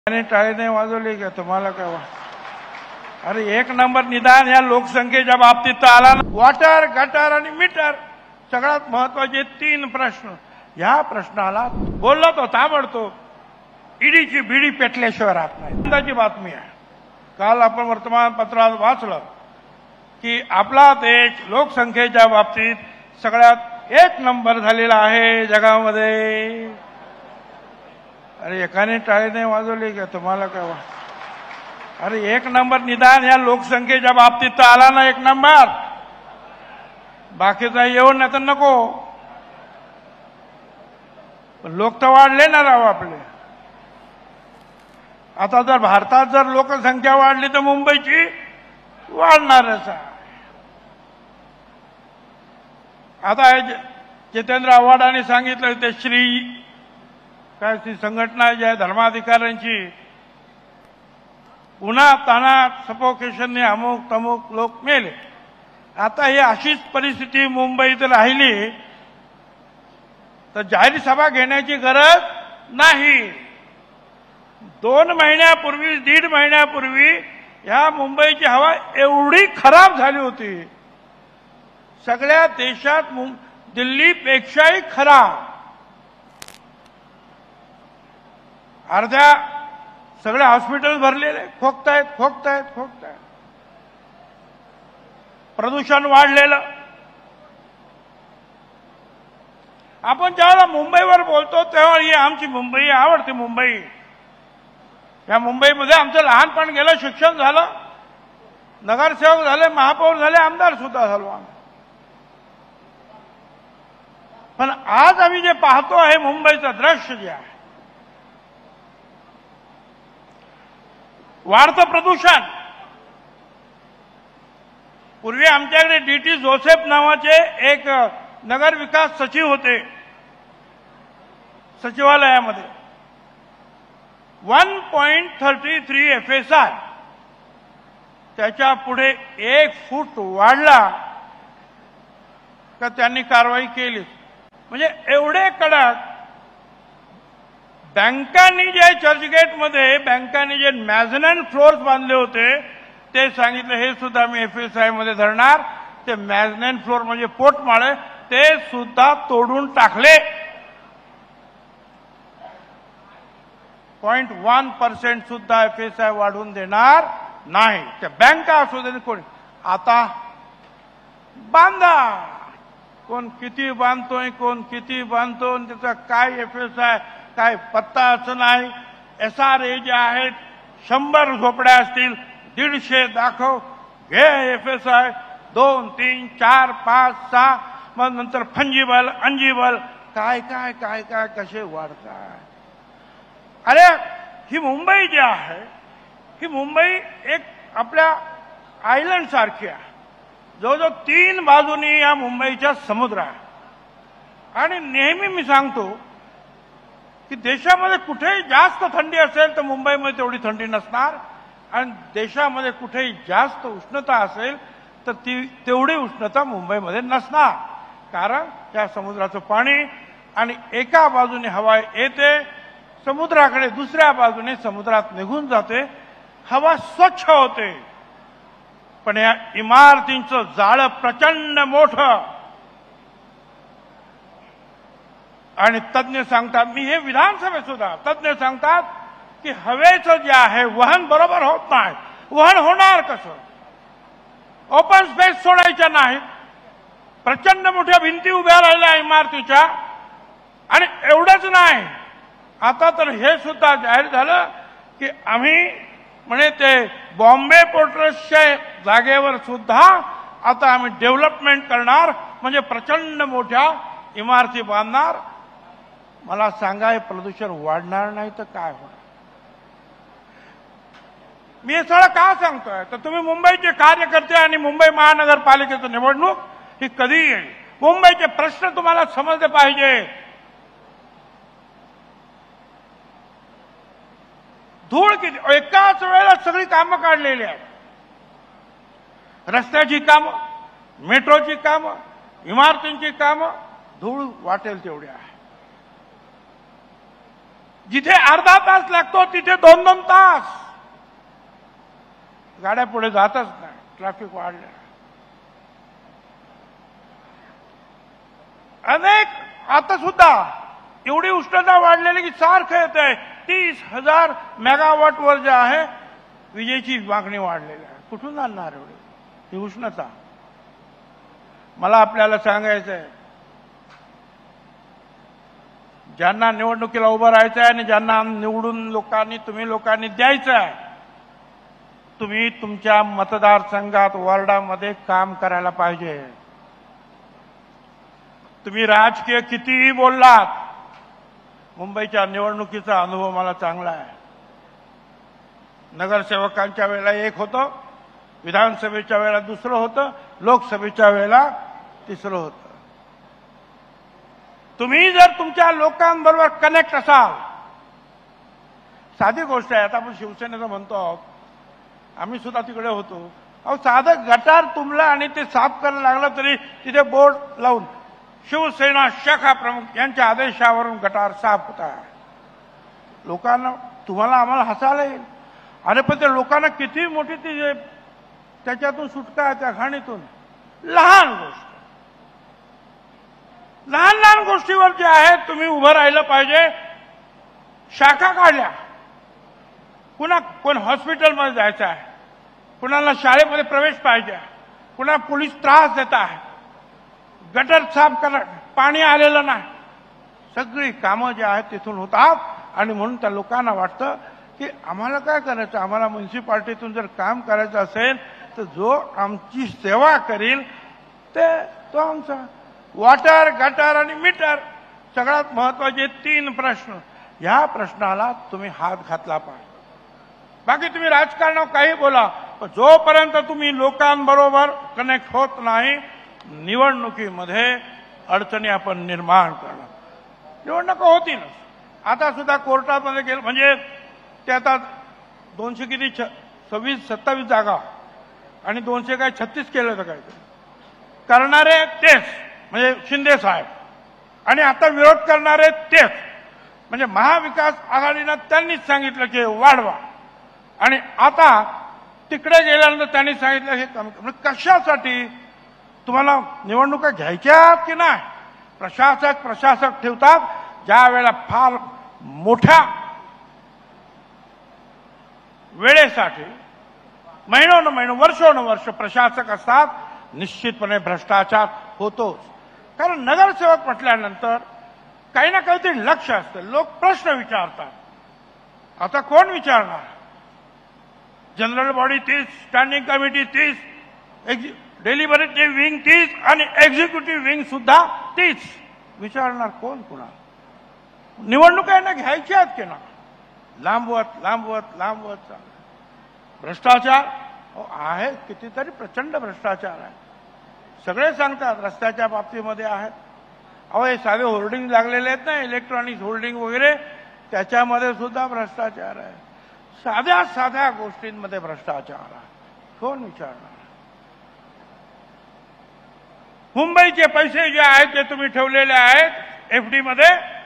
आणि टाळी नाही वाजवली का तुम्हाला काय? अरे एक नंबर निदान या लोकसंख्येच्या बाबतीत तर आला ना. वॉटर, गटर आणि मीटर सगळ्यात महत्वाचे 3 प्रश्न. या प्रश्नाला बोललो तो ताबडतोब ईडीची बीडी पेटल्याशिवाय राहत नाही. आनंदाची बातमी आहे. काल आपण वर्तमानपत्रात वाचलं की आपला देश लोकसंख्येच्या बाबतीत सगळ्यात 1 नंबर झालेला आहे जगामध्ये. अरे एकाने टाळी नाही वाजवली का तुम्हाला काय? अरे 1 नंबर निदान या लोकसंख्येच्या बाबतीत तर आला ना 1 नंबर. बाकीचा येऊन नाही तर नको. पण लोक तर वाढले ना राव आपले. आता जर भारतात जर लोकसंख्या वाढली तर मुंबईची वाढणारच आहे. आता जितेंद्र आव्हाडांनी सांगितलं ते श्री संघटना जी आहे धर्माधिकाऱ्यांची उन्हात तानात सफोकेशनने अमुक तमुक लोक मेले. आता ही अशीच परिस्थिती मुंबईत राहिली तर जाहीर सभा घेण्याची गरज नाही. 2 महिन्यापूर्वी 1.5 महिन्यापूर्वी या मुंबईची हवा एवढी खराब झाली होती, सगळ्या देशात दिल्लीपेक्षाही खराब. अर्ध्या सगळे हॉस्पिटल भरलेले, खोकतायत. प्रदूषण वाढलेलं. आपण ज्यावेळेला मुंबईवर बोलतो तेव्हा ही आमची मुंबई आवडती मुंबई. या मुंबईमध्ये आमचं लहानपण गेलं, शिक्षण झालं, नगरसेवक झाले, महापौर झाले, आमदार सुद्धा झालो आम्ही. पण आज आम्ही जे पाहतो आहे मुंबईचं दृश्य जे आहे, वाढतं प्रदूषण. पूर्वी आमच्याकडे डी.टी. जोसेफ नावाचे एक नगर विकास सचिव होते सचिवालयामध्ये. 1.33 FSI त्याच्या पुढे 1 फूट वाढला का त्यांनी कारवाई केली. म्हणजे एवढे कडक. बँकांनी जे चर्चगेटमध्ये बँकांनी जे मॅझनन फ्लोअर्स बांधले होते ते सांगितलं हे सुद्धा मी FSI मध्ये धरणार. ते मॅझनन फ्लोअर म्हणजे पोटमाळे ते सुद्धा तोडून टाकले. 0.1% सुद्धा FSI वाढवून देणार नाही. त्या बँका असू दे कोणी. आता बांधा. कोण किती बांधतोय, कोण किती बांधतो, त्याचा काय FSI काय पत्ता असं नाही. SRA जे आहेत 100 झोपड्या असतील, 150 दाखव, घे FSI. 2, 3, 4, 5, 6 मग नंतर फंजिबल अंजिबल काय काय काय काय कसे वाढतात. अरे ही मुंबई जी आहे ही मुंबई एक आपल्या आयलंड सारखी आहे. जवळजवळ 3 बाजूनी या मुंबईच्या समुद्र आहे. आणि नेहमी मी सांगतो की देशामध्ये कुठेही जास्त थंडी असेल तर मुंबईमध्ये तेवढी थंडी नसणार, आणि देशामध्ये कुठेही जास्त उष्णता असेल तर तेवढी उष्णता मुंबईमध्ये नसणार. कारण त्या समुद्राचं पाणी आणि एका बाजूने हवा येते समुद्राकडे, दुसऱ्या बाजूने समुद्रात निघून जाते, हवा स्वच्छ होते. पण या इमारतींचं जाळं प्रचंड मोठं. आणि तज्ञ सांगतात, मी हे विधानसभेत सुद्धा तज्ञ सांगतात की हवेचं जे आहे वहन बरोबर होत नाही. वहन होणार कसं? ओपन स्पेस सोडायच्या नाहीत. प्रचंड मोठ्या भिंती उभ्या राहिल्या इमारतीच्या. आणि एवढंच नाही, आता तर हे सुद्धा जाहीर झालं की आम्ही म्हणे ते बॉम्बे पोर्ट ट्रस्टच्या जागेवर सुद्धा आता आम्ही डेव्हलपमेंट करणार, म्हणजे प्रचंड मोठ्या इमारती बांधणार. मला सांगा हे प्रदूषण वाढणार नाही तर काय होणार? मी हे सगळं का सांगतोय तर तुम्ही मुंबईचे कार्यकर्ते आणि मुंबई महानगरपालिकेचं निवडणूक ही कधी येईल? मुंबईचे प्रश्न तुम्हाला समजले पाहिजे. धूळ किती एकाच वेळेला सगळी कामं काढलेली आहेत. रस्त्याची कामं, मेट्रोची कामं, इमारतींची कामं, धूळ वाटेल तेवढी आहे. जिथे अर्धा तास लागतो तिथे 2-2 तास गाड्या पुढे जातच नाही, ट्रॅफिक वाढले. अनेक आता सुद्धा एवढी उष्णता वाढलेली की सारखं येत आहे. 30,000 मेगावॉट वर जे आहे विजेची मागणी वाढलेली आहे. कुठून आणणार एवढी ही उष्णता? मला आपल्याला सांगायचं आहे, ज्यांना निवडणुकीला उभं राहायचं आहे आणि ज्यांना निवडून तुम्ही लोकांनी द्यायचं आहे, तुम्ही तुमच्या मतदारसंघात वॉर्डामध्ये काम करायला पाहिजे. तुम्ही राजकीय कितीही बोललात, मुंबईच्या निवडणुकीचा अनुभव मला चांगला आहे. नगरसेवकांच्या वेळेला एक होतं, विधानसभेच्या वेळेला दुसरं होतं, लोकसभेच्या वेळेला तिसरं होतं. तुम्ही जर तुमच्या लोकांबरोबर कनेक्ट असाल, साधी गोष्ट आहे. आता आपण शिवसेनेचं म्हणतो आहोत, आम्ही सुद्धा तिकडे होतो. अहो साधं गटार तुंबलं आणि ते साफ करायला लागलं तरी तिथे बोर्ड लावून शिवसेना शाखा प्रमुख यांच्या आदेशावरून गटार साफ होत आहे. लोकांना तुम्हाला आम्हाला हसायला येईल, अरे पण ते लोकांना किती मोठी ती त्याच्यातून सुटका आहे त्या घाणीतून. लहान गोष्ट, लहान लहान गोष्टीवर जे आहे तुम्ही उभं राहिलं पाहिजे. शाखा काढल्या, कोण हॉस्पिटलमध्ये जायचं आहे, कुणाला शाळेमध्ये प्रवेश पाहिजे, कुणा पोलीस त्रास देत आहे, गटर साफ करा, पाणी आलेलं नाही, सगळी कामं जी आहेत तिथून होतात. आणि म्हणून त्या लोकांना वाटतं की आम्हाला काय करायचं, आम्हाला म्युन्सिपाल्टीतून जर काम करायचं असेल तर जो आमची सेवा करील तो आमचा. वॉटर, गटर आणि मीटर सगळ्यात महत्वाचे 3 प्रश्न. ह्या प्रश्नाला तुम्ही हात घातला पाहिजे. बाकी तुम्ही राजकारणावर काही बोला, पण जोपर्यंत तुम्ही लोकांबरोबर कनेक्ट होत नाही, निवडणुकीमध्ये अडचणी आपण निर्माण करणार. निवडणुका होतीलच. आता सुद्धा कोर्टामध्ये गेलं म्हणजे ते आता 200 किती 26-27 जागा आणि 200 काय 36 केलं तर काय करणारे तेच म्हणजे शिंदे साहेब, आणि आता विरोध करणारे तेच म्हणजे महाविकास आघाडीनं त्यांनीच सांगितलं की वाढवा, आणि आता तिकडे गेल्यानंतर त्यांनी सांगितलं हे कमी. कशासाठी? तुम्हाला निवडणुका घ्यायच्या की नाही? प्रशासक ठेवतात ज्या वेळेला फार मोठ्या वेळेसाठी महिनोन वर्ष प्रशासक असतात, निश्चितपणे भ्रष्टाचार होतोच. कारण नगरसेवक म्हटल्यानंतर काही ना काहीतरी लक्ष असतं, लोक प्रश्न विचारतात. आता कोण विचारणार? General body 30, standing committee 30, deliberative wing 30 आणि एक्झिक्युटिव्ह विंग सुद्धा 30. विचारणार कोण कुणा? निवडणुका यांना घ्यायच्या आहेत की ना? लांबवत भ्रष्टाचार आहे, कितीतरी प्रचंड भ्रष्टाचार आहे. सगळे सांगतात रस्त्याच्या बाबतीमध्ये आहेत. अहो हे साधे होर्डिंग लागलेले आहेत ना, इलेक्ट्रॉनिक होर्डिंग वगैरे, त्याच्यामध्ये सुद्धा भ्रष्टाचार आहे. साध्या गोष्टींमध्ये भ्रष्टाचार आहे. कोण विचारणार? मुंबईचे पैसे जे आहेत ते तुम्ही ठेवलेले आहेत एफडी मध्ये,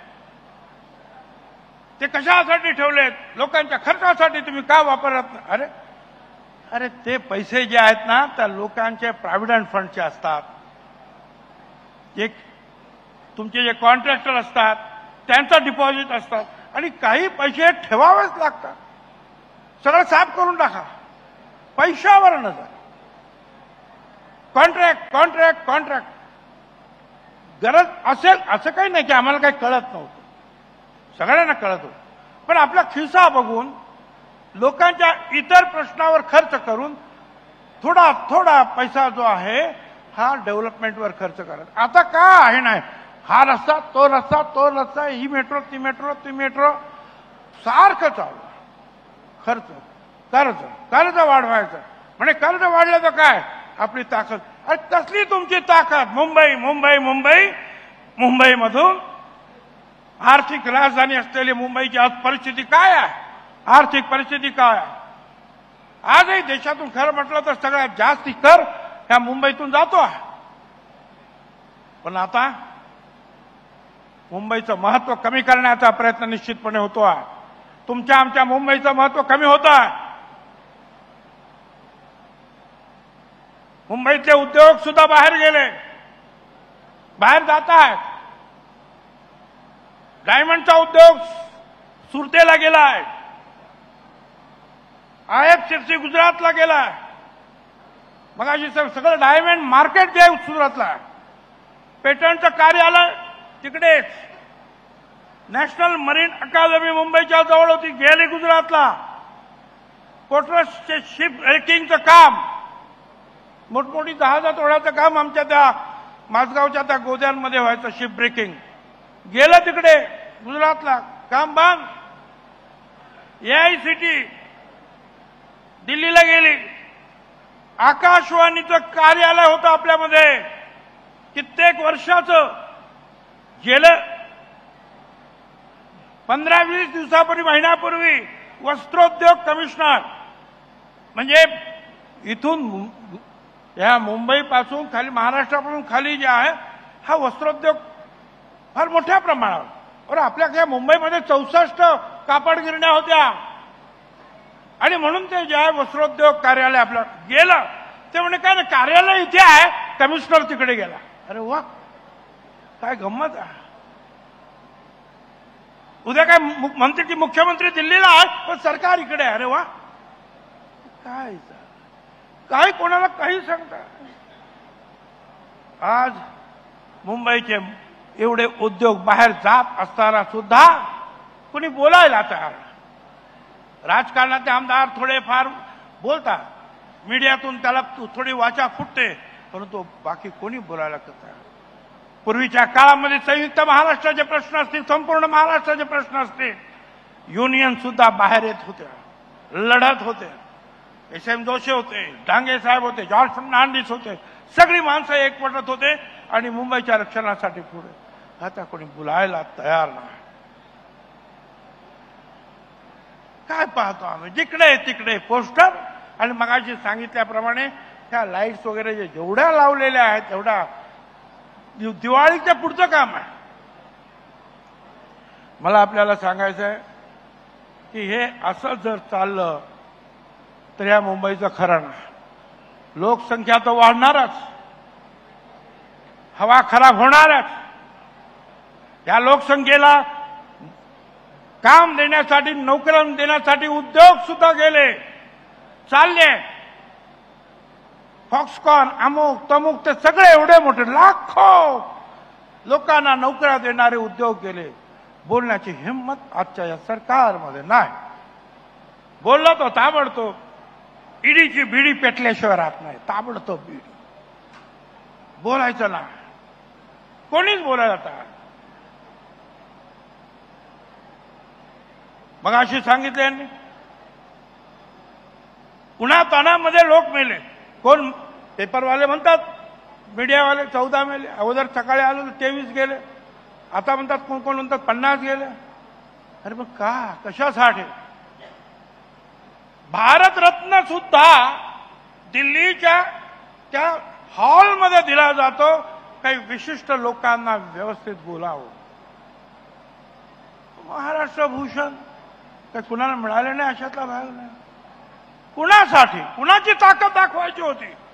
ते कशासाठी ठेवलेत? लोकांच्या खर्चासाठी तुम्ही का वापरत नाही? अरे ते पैसे जे आहेत ना त्या लोकांचे प्रॉव्हिडंट फंडचे असतात. एक तुमचे जे कॉन्ट्रॅक्टर असतात त्यांचं डिपॉझिट असतात, आणि काही पैसे ठेवावेच लागतात. सगळं साफ करून टाका, पैशावर नजर. कॉन्ट्रॅक्ट गरज असेल असं काही नाही की आम्हाला काही कळत नव्हतं, सगळ्यांना कळत होतं. पण आपला खिसा बघून लोकांच्या इतर प्रश्नावर खर्च करून थोडा पैसा जो आहे हा डेव्हलपमेंटवर खर्च करायचा. आता का आहे नाही, हा रस्ता तो रस्ता, ही मेट्रो ती मेट्रो सारखं चालू. कर्ज वाढवायचं म्हणजे कर्ज वाढलं तर काय आपली ताकद. अरे कसली तुमची ताकद? मुंबईमधून आर्थिक राजधानी असलेली मुंबईची आज परिस्थिती काय आहे? आर्थिक परिस्थिती काय आहे? आजही देशातून खरं म्हटलं तर सगळ्यात जास्ती कर ह्या मुंबईतून जातो आहे. पण आता मुंबईचं महत्व कमी करण्याचा प्रयत्न निश्चितपणे होतो आहे. तुमच्या आमच्या मुंबईचं महत्व कमी होत आहे. मुंबईतले उद्योग सुद्धा बाहेर गेले, बाहेर जात आहेत. डायमंडचा उद्योग सुरतेला गेलाय, IFCC गुजरातला गेलाय. मग अशी सगळं डायमंड मार्केट जे सुरतला, पेटंटचं कार्यालय तिकडेच, नॅशनल मरीन अकादमी मुंबईच्या जवळ होती, गेली गुजरातला. पोर्टरसचे शिप ब्रेकिंगचं काम, मोठमोठी जहाजा तोडायचं काम आमच्या त्या माझगावच्या त्या गोद्यांमध्ये व्हायचं. शिप ब्रेकिंग गेलं तिकडे गुजरातला, काम बंद. AICT दिल्लीला गेली. आकाशवाणीचं कार्यालय होतं आपल्यामध्ये कित्येक वर्षाचं, गेलं. 15-20 दिवसापूर्वी, महिन्यापूर्वी वस्त्रोद्योग कमिशनर, म्हणजे इथून या मुंबईपासून खाली, महाराष्ट्रापासून खाली जे आहे हा वस्त्रोद्योग फार मोठ्या प्रमाणावर. और आपल्या मुंबईमध्ये 64 कापड गिरण्या होत्या आणि म्हणून ते जे आहे वस्त्रोद्योग कार्यालय आपलं गेलं. ते म्हणे काय नाही, कार्यालय इथे आहे, कमिशनर तिकडे गेला. अरे वा, काय गंमत आहे. उद्या काय मंत्री की मुख्यमंत्री दिल्लीला आहे पण सरकार इकडे. अरे वा, काय कोणाला काही सांगता. आज मुंबईचे एवढे उद्योग बाहेर जात असताना सुद्धा कोणी बोलायला तयार. राजकारणाचे आमदार थोडेफार बोलतात, मीडियातून त्याला थोडी वाचा फुटते, परंतु बाकी कोणी बोलायला तयार. पूर्वीच्या काळामध्ये संयुक्त महाराष्ट्राचे प्रश्न असतील, संपूर्ण महाराष्ट्राचे प्रश्न असतील, युनियन सुद्धा बाहेर येत होते, लढत होते. SM जोशी होते, डांगे साहेब होते, जॉर्ज फर्नांडिस होते, सगळी माणसं एकवटत होते आणि मुंबईच्या रक्षणासाठी पुढे. आता कोणी बोलायला तयार नाही. काय पाहतो आम्ही, जिकडे तिकडे पोस्टर. आणि मगाशी सांगितल्याप्रमाणे त्या लाईट्स वगैरे जेवढ्या लावलेल्या आहेत तेवढ्या दिवाळीच्या पुढचं काम आहे. मला आपल्याला सांगायचं आहे की हे असं जर चाललं तर या मुंबईचं खरं नाही. लोकसंख्या तर वाढणारच, हवा खराब होणारच. या लोकसंख्येला काम देण्यासाठी, नोकऱ्या देण्यासाठी उद्योग सुद्धा गेले, चालले. फॉक्सकॉन, अमुक तमुक, ते सगळे एवढे मोठे लाखो लोकांना नोकऱ्या देणारे उद्योग गेले. बोलण्याची हिंमत आजच्या या सरकारमध्ये नाही. बोलला तो ताबडतोब ईडीची बिडी पेटल्याशिवाय राहत नाही. ताबडतोब बिडी बोलायचं ना, कोणीच बोलायला तयार. मग अशी सांगितले यांनी, उन्हातानामध्ये लोक मेले. कोण पेपरवाले म्हणतात, मीडियावाले 14 मेले. अगोदर सकाळी आलो तर 23 गेले. आता म्हणतात, कोण कोण म्हणतात 50 गेले. अरे मग का, कशासाठी? भारतरत्न सुद्धा दिल्लीच्या त्या हॉलमध्ये दिला जातो काही विशिष्ट लोकांना व्यवस्थित बोलावं. महाराष्ट्र भूषण काही कुणाला मिळाले नाही, अशातला भाग नाही. कुणासाठी, कुणाची ताकद दाखवायची होती.